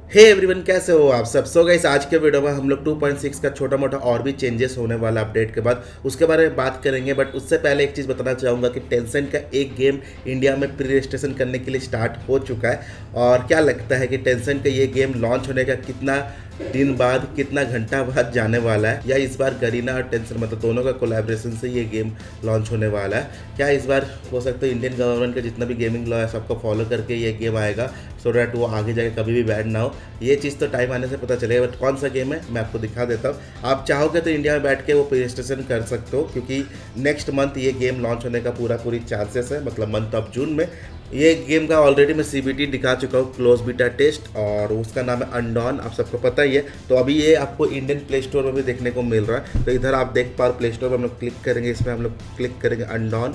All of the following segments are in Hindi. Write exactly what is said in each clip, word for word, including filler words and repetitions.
हे hey एवरीवन, कैसे हो आप सब। सो गाइस, आज के वीडियो में हम लोग टू पॉइंट सिक्स का छोटा मोटा और भी चेंजेस होने वाला अपडेट के बाद उसके बारे में बात करेंगे। बट उससे पहले एक चीज़ बताना चाहूँगा कि टेंसेंट का एक गेम इंडिया में प्री रजिस्ट्रेशन करने के लिए स्टार्ट हो चुका है। और क्या लगता है कि टेंसेंट का ये गेम लॉन्च होने का कितना दिन बाद, कितना घंटा बाद जाने वाला है, या इस बार गरीना और टेंसेंट मतलब दोनों का कोलैबोरेशन से ये गेम लॉन्च होने वाला है। क्या इस बार हो सकता है इंडियन गवर्नमेंट का जितना भी गेमिंग लॉ है सबको फॉलो करके ये गेम आएगा, सो डैट वो आगे जाके कभी भी बैड ना हो। ये चीज़ तो टाइम आने से पता चलेगा। बट कौन सा गेम है मैं आपको दिखा देता हूँ। आप चाहोगे तो इंडिया में बैठ के वो प्री रजिस्ट्रेशन कर सकते हो, क्योंकि नेक्स्ट मंथ ये गेम लॉन्च होने का पूरा पूरी चांसेस है, मतलब मंथ ऑफ जून में। ये गेम का ऑलरेडी मैं सीबीटी दिखा चुका हूँ, क्लोज बीटा टेस्ट, और उसका नाम है अनडॉन, आप सबको पता ही है। तो अभी ये आपको इंडियन प्ले स्टोर में भी देखने को मिल रहा है। तो इधर आप देख पा रहे प्ले स्टोर में हम लोग क्लिक करेंगे, इसमें हम लोग क्लिक करेंगे अनडॉन,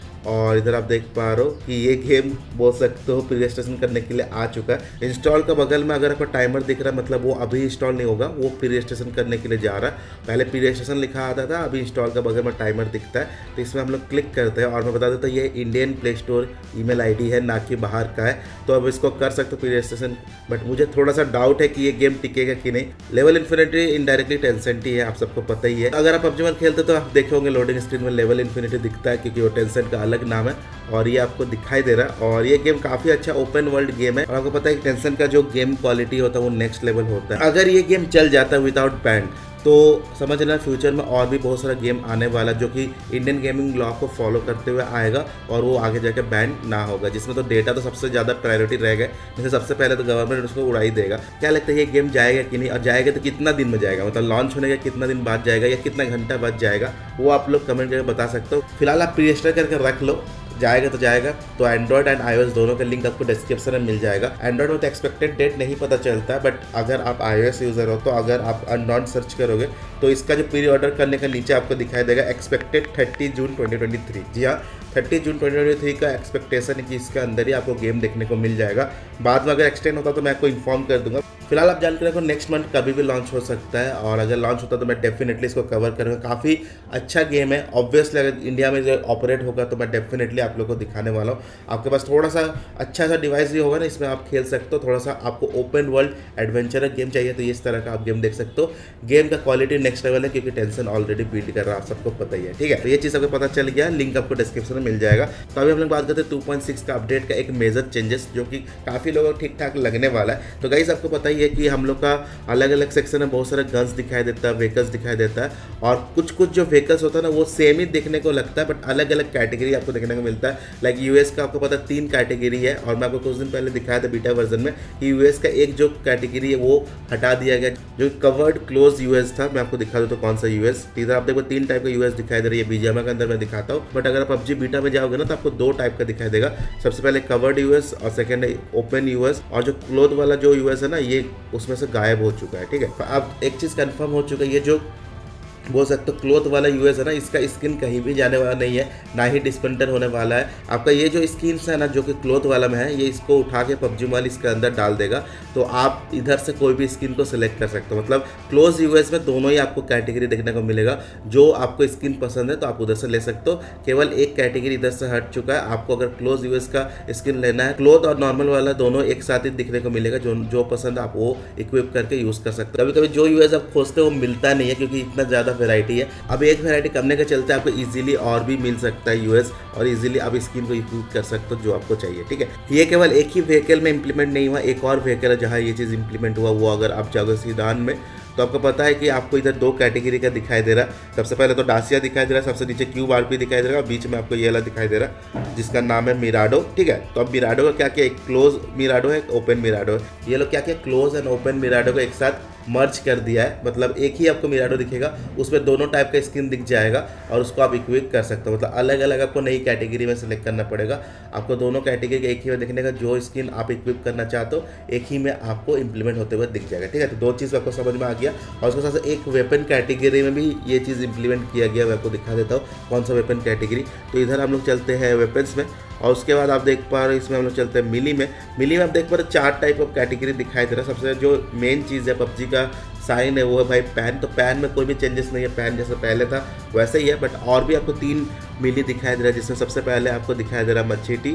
और इधर आप देख पा रहे हो कि ये गेम बोल सकते हो प्री रजिस्ट्रेशन करने के लिए आ चुका है। इंस्टॉल का बगल में अगर आपको टाइमर दिख रहा है, मतलब वो अभी इंस्टॉल नहीं होगा, वो प्री रजिस्ट्रेशन करने के लिए जा रहा है। पहले प्री रजिस्ट्रेशन लिखा आता था, अभी इंस्टॉल का बगल में टाइमर दिखता है। तो इसमें हम लोग क्लिक करते हैं, और मैं बता देता हूँ ये Indian Play Store email ID है, ना कि बाहर का है। तो अब इसको कर सकते हो प्री रजिस्ट्रेशन। बट मुझे थोड़ा सा डाउट है कि ये गेम टिकेगा कि नहीं। लेवल इन्फिनिटी इनडायरेक्टली टेंसेंट ही है, आप सबको पता ही है। अगर आप पबजी में खेलते तो आप देखे होंगे लोडिंग स्क्रीन में लेवल इन्फिनिटी दिखता है, क्योंकि वो टेंसेंट का अलग नाम है और ये आपको दिखाई दे रहा है। और ये गेम काफी अच्छा ओपन वर्ल्ड गेम है, और आपको पता है कि टेंसेंट का जो गेम क्वालिटी होता है वो नेक्स्ट लेवल होता है। अगर ये गेम चल जाता है विदाउट बैंड, तो समझ लेना फ्यूचर में और भी बहुत सारा गेम आने वाला जो कि इंडियन गेमिंग लॉ को फॉलो करते हुए आएगा, और वो आगे जाके बैन ना होगा, जिसमें तो डेटा तो सबसे ज़्यादा प्रायोरिटी रहेगा। जैसे सबसे पहले तो गवर्नमेंट उसको उड़ा ही देगा। क्या लगता है ये गेम जाएगा कि नहीं, और जाएगा तो कितना दिन में जाएगा, मतलब लॉन्च होने का कितना दिन बाद जाएगा या कितना घंटा बाद जाएगा, वो आप लोग कमेंट करके बता सकते हो। फिलहाल आप प्री रजिस्टर करके रख लो, जाएगा तो जाएगा। तो एंड्रॉयड एंड आईओएस दोनों का लिंक आपको डिस्क्रिप्शन में मिल जाएगा। एंड्रॉयड में तो एक्सपेक्टेड डेट नहीं पता चलता है, बट अगर आप आईओएस यूज़र हो तो अगर आप अनडॉन सर्च करोगे तो इसका जो प्री ऑर्डर करने का नीचे आपको दिखाई देगा expected thirty June twenty twenty three. जी हाँ, thirty June twenty twenty three का एक्सपेक्टेशन है कि इसके अंदर ही आपको गेम देखने को मिल जाएगा। बाद में अगर एक्सटेंड होता तो मैं आपको इन्फॉर्म कर दूंगा। फिलहाल आप जानकर रखो नेक्स्ट मंथ कभी भी लॉन्च हो सकता है, और अगर लॉन्च होता तो मैं डेफिनेटली इसको कवर करूँगा। काफ़ी अच्छा गेम है। ऑब्वियसली अगर इंडिया में जो ऑपरेट होगा तो मैं डेफिनेटली आप लोग को दिखाने वाला हूँ। आपके पास थोड़ा सा अच्छा सा डिवाइस भी होगा ना, इसमें आप खेल सकते हो। थोड़ा सा आपको ओपन वर्ल्ड एडवेंचरस गेम चाहिए तो इस तरह का आप गेम देख सकते हो। गेम का क्वालिटी नेक्स्ट लेवल है, क्योंकि टेंसेंट ऑलरेडी बिल्ड कर रहा है, आप सबको पता ही है। ठीक है, तो ये चीज़ आपको पता चल गया, लिंक आपको डिस्क्रिप्शन में मिल जाएगा। तो अभी हम लोग बात करते हैं टू पॉइंट सिक्स का अपडेट का एक मेजर चेंजेस जो कि काफ़ी लोगों को ठीक ठाक लगने वाला है। तो गाइस आपको पता ही है कि हम लोग का अलग अलग सेक्शन में बहुत सारे गन्स दिखाई देता है, व्हीकल्स दिखाई देता है, और कुछ कुछ जो व्हीकल्स होता है ना वो सेम ही देखने को लगता है, बट अलग अलग कैटेगरी आपको देखने को मिलता है। लाइक यूएस का आपको पता है तीन कैटेगरी है, और मैं आपको कुछ दिन पहले दिखाया था बीटा वर्जन में कि यूएस का एक जो कैटेगरी है वो हटा दिया गया, जो कवर्ड क्लोज यूएस था। मैं आपको दिखा दूँ तो कौन सा यूएस। इधर आप देखो तीन टाइप का यूएस दिखाई दे रही है, बीजीएमआई के अंदर मैं दिखाता हूँ। बट अगर आप पबजी बीटा में जाओगे ना तो आपको दो टाइप का दिखाई देगा। सबसे पहले कवर्ड यूएस और सेकेंड है ओपन यूएस, और जो क्लोथ वाला जो यूएस है ना ये उसमें से गायब हो चुका है। ठीक है, अब एक चीज़ कंफर्म हो चुका है, ये जो बोल सकते हो क्लोथ वाला यूएस है ना, इसका स्किन कहीं भी जाने वाला नहीं है, ना ही डिस्पेंटर होने वाला है। आपका ये जो स्किन्स है ना जो कि क्लोथ वाला में है, ये इसको उठा के पबजी मोबाइल इसके अंदर डाल देगा, तो आप इधर से कोई भी स्किन को सिलेक्ट कर सकते हो। मतलब क्लोज यूएस में दोनों ही आपको कैटेगरी देखने को मिलेगा। जो आपको स्किन पसंद है तो आप उधर से ले सकते हो। केवल एक कैटेगरी इधर से हट चुका है। आपको अगर क्लोज यूएस का स्किन लेना है, क्लोथ और नॉर्मल वाला दोनों एक साथ ही दिखने को मिलेगा। जो जो पसंद आप वो इक्विप करके यूज़ कर सकते हो। कभी कभी जो यूएस आप खोजते हो वो मिलता नहीं है, क्योंकि इतना ज़्यादा वेराइटी है। अब एक वैरायटी करने के चलते आपको इजीली और भी मिल सकता है यूएस, और इजीली आप स्किन को इक्विप कर सकते हो जो आपको चाहिए। ठीक है, ये केवल एक ही व्हीकल में इंप्लीमेंट नहीं हुआ, एक और व्हीकल है जहाँ ये चीज़ इंप्लीमेंट हुआ। वो अगर आप जाओगे सीडान में तो आपको पता है कि आपको इधर दो कैटेगरी का दिखाई दे रहा है। सबसे पहले तो डासिया दिखाई दे रहा है, सबसे नीचे क्यूब आरपी दिखाई दे रहा है, और बीच में आपको ये वाला दिखाई दे रहा है जिसका नाम है मिराडो। ठीक है, तो अब मिराडो का क्या क्या, एक क्लोज मिराडो है, एक ओपन मिराडो है। ये लोग क्या क्या क्लोज एंड ओपन मिराडो को एक साथ मर्ज कर दिया है। मतलब एक ही आपको मिराडो दिखेगा, उसमें दोनों टाइप का स्किन दिख जाएगा, और उसको आप इक्विप कर सकते हो। मतलब अलग अलग आपको नई कैटेगरी में सेलेक्ट करना पड़ेगा। आपको दोनों कैटेगरी के एक ही में देखने का, जो स्किन आप इक्विप करना चाहते हो एक ही में आपको इंप्लीमेंट होते हुए दिख जाएगा। ठीक है, तो दो चीज़ आपको समझ में आ गया। और उसके साथ एक वेपन कैटेगरी में भी ये चीज़ इंप्लीमेंट किया गया। मैं आपको दिखा देता हूँ कौन सा वेपन कैटेगरी। तो इधर हम लोग चलते हैं वेपन्स में, और उसके बाद आप देख पा रहे हो इसमें हम लोग चलते हैं मिली में। मिली में आप देख पा रहे हो चार टाइप ऑफ कैटेगरी दिखाई दे रहा है। सबसे जो मेन चीज़ है पबजी का साइन है वो है भाई पैन। तो पैन में कोई भी चेंजेस नहीं है, पैन जैसे पहले था वैसे ही है। बट और भी आपको तीन मिली दिखाई दे रहा है, जिसमें सबसे पहले आपको दिखाई दे रहा है मच्छीटी,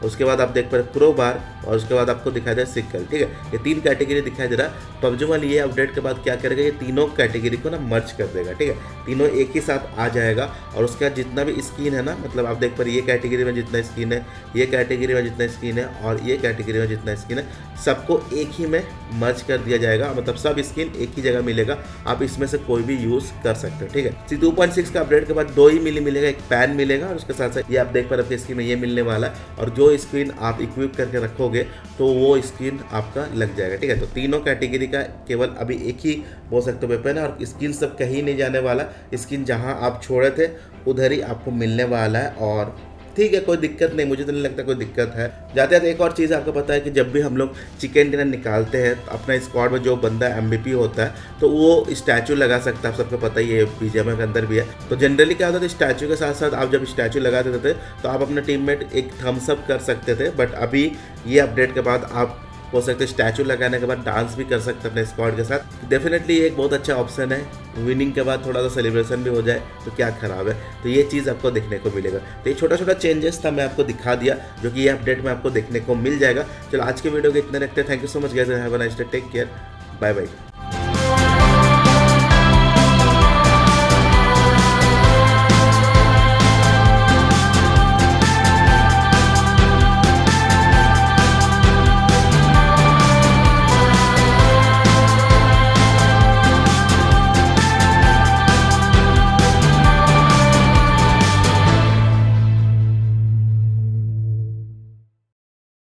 उसके बाद आप देख पा रहे क्रो बार और उसके बाद आपको दिखाई दे सिक्कल। ठीक है, ये तीन कैटेगरी दिखाई दे रहा। पबजी मोबाइल ये अपडेट के बाद क्या करेगा, ये तीनों कैटेगरी को ना मर्ज कर देगा। ठीक है, तीनों एक ही साथ आ जाएगा और उसके बाद जितना भी स्किन है ना, मतलब आप देख पा रहे ये कैटेगरी में जितना स्किन है, ये कैटेगरी में जितना स्किन है और ये कैटेगरी में जितना स्किन है, सबको एक ही में मर्ज कर दिया जाएगा। मतलब सब स्किन एक ही जगह मिलेगा, आप इसमें से कोई भी यूज़ कर सकते हो। ठीक है, टू पॉइंट सिक्स का अपडेट के बाद दो ही मिली मिलेगा, एक पैन मिलेगा और उसके साथ साथ ये आप देख पा रहे स्किन में ये मिलने वाला है और जो स्क्रीन आप इक्विप करके रखोगे तो वो स्किन आपका लग जाएगा। ठीक है, तो तीनों कैटेगरी का केवल अभी एक ही बोल सकते हो वेपन है और स्किन सब कहीं नहीं जाने वाला। स्किन जहां आप छोड़े थे उधर ही आपको मिलने वाला है और ठीक है, कोई दिक्कत नहीं, मुझे तो नहीं लगता कोई दिक्कत है। जाते जाते एक और चीज़ आपको पता है कि जब भी हम लोग चिकन डिनर निकालते हैं अपना स्क्वाड में जो बंदा एमवीपी होता है तो वो स्टैचू लगा सकता है, आप सबको पता ही है, बीजेएमआई के अंदर भी है। तो जनरली क्या होता था, स्टैचू के साथ साथ आप जब स्टैचू लगा देते थे तो आप अपने टीममेट एक थम्स अप कर सकते थे, बट अभी ये अपडेट के बाद आप हो सकते स्टैचू लगाने के बाद डांस भी कर सकते हैं अपने स्क्वाड के साथ। डेफिनेटली ये एक बहुत अच्छा ऑप्शन है, विनिंग के बाद थोड़ा सा सेलिब्रेशन भी हो जाए तो क्या खराब है। तो ये चीज़ आपको देखने को मिलेगा। तो ये छोटा छोटा चेंजेस था, मैं आपको दिखा दिया, जो कि ये अपडेट में आपको देखने को मिल जाएगा। चलो आज के वीडियो के इतने रखते हैं। Thank you so much guys, have a nice day, take care, bye bye.